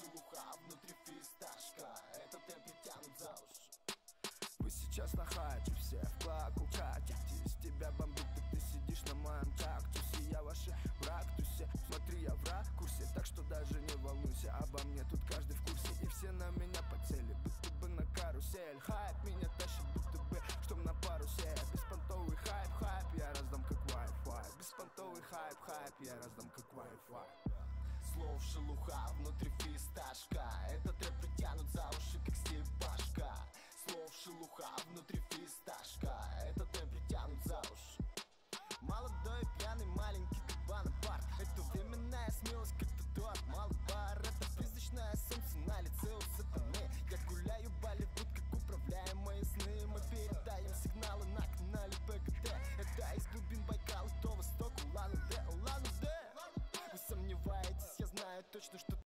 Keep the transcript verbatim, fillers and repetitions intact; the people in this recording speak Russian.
шелуха, внутри фисташка. Этот темп притянут за уши. Вы сейчас на хайпе, все в клаку чате. Из тебя бомбит, и ты сидишь на моем кактусе. Я ваш враг, тусе. Смотри, я в ракурсе, так что даже не волнуйся обо мне, тут каждый в курсе. И все на меня подсели, будто бы на карусель. Хайп меня тащит, будто бы, что на парусе. Беспонтовый хайп, хайп, я раздам как Wi-Fi. Беспонтовый хайп, хайп, я раздам как Wi-Fi. Слов шелуха, внутри фисташка. Этот рэп притянут за уши, как степашка. Слов шелуха, внутри фисташка. Этот темп притянут за уши. Молодой и пьяный, маленький как Бонапарт. Это временная смелость, как татуат малый бар. Это призрачное солнце на лице у сатаны. Я гуляю, Болливуд, как управляем мои сны. Мы передаем сигналы на канале ПГТ. Это из глубин Байкала до востока, Улан-Удэ, Улан-Удэ. Вы сомневаетесь, я знаю точно, что